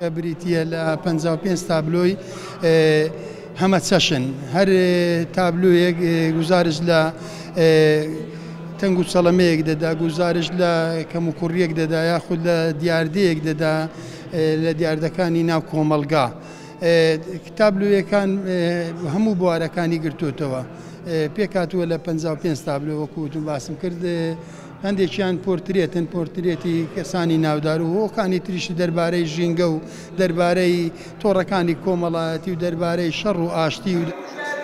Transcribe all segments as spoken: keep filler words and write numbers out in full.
بریتیە لە پەنجا و پێنج تابلۆی هەمە چەشن هەر تابلۆیەک گزارش لە تەنگ و چەڵەمەیەک دەدا، گزارش لە کەم و کوڕیەک دەدا، یاخود لە دیاردەیەک دەدا لە دیاردەکانی ناو کۆمەلگا. تابلۆیەکان هەموو بوارەکانی گرتوتەوە، پێکاتووە لە پەنجا و پێنج تابلۆ وەکوتم باسم کرد. هەندێکیان پۆرترێتن، پۆرترێتی کەسانی ناودار و هۆکانی تریشی دەربارەی ژینگە و دەربارەی تۆڕەکانی کۆمەڵایەتی و دەربارەی شەڕ و ئاشتی و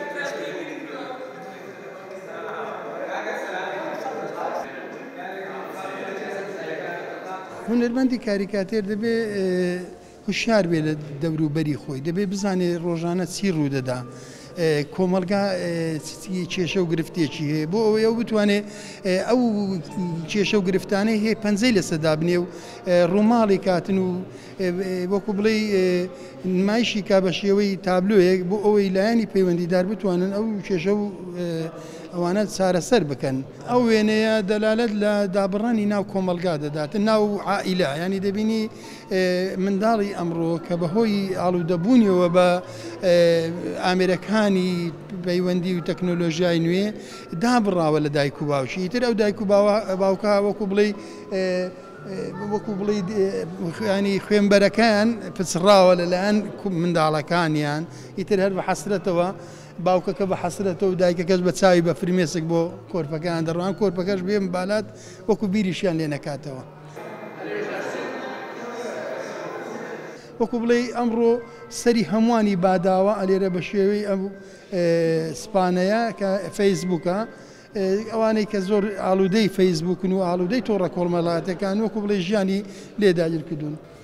هونەرمەندی کاریکاتێر دەبێ هوشیار بێ لە دەوروبەری خۆی، دەبێ بزانێ ڕۆژانە چی ڕوودەدا، کۆمەلگا کێشە و گرفتێکی هەیە بۆ ئەوەی ئەو بتوانێت ئەو کێشە و گرفتانەی هەیە پەنجەی لەسەدا بنێ و ڕووماڵی کاتن و وەکو بڵێ نمایشی کا بە شێوەی تابلۆیەک بۆ ئەوەی لایەنی پەیوەندیدار بتوانن ئەو کێشە و ئەوانە چارەسەر بکەن. ئەو وێنەیە دەلالەت لە دابڕانی ناو کۆمەلگا دەداتن، ناو عائیلە، ینی دەبینی منداڵی ئەمڕۆ کە بەهۆی ئاڵوودەبوونیەوە بە ئامێرەکانی پەیوەندی و تەکنۆلۆژیای نوێ دابڕاوە لە دایک و باوکی. ئیتر ئەو دایک و باوکە وەکو بڵێ وەکو بڵێ ینی خوێنبەرەکان پچڕاوە لەلایەن منداڵەکانیان، ئیتر هەر بە حەسرەتەوە باوکەکە بە حەسرەتەوە و دایکەکەش بە چاوی بە فرمێسک بۆ کۆرپەکان دەڕوان، کۆرپەکەش بێ بالات وەکو بیریشیان لێ نەکاتەوە. وەکو بڵێ ئەمڕۆ سەری هەمووانی باداوە ئەلێرە بە شێوەی ئەم سپانەیە کە فەیسبووکە، ئەوانەی کە زۆر ئاڵوودەی فەیسبووکن و ئاڵوودەی تۆڕە کۆمەڵایەتەکان وەکو بڵێ ژیانی لێداگیر کردوون.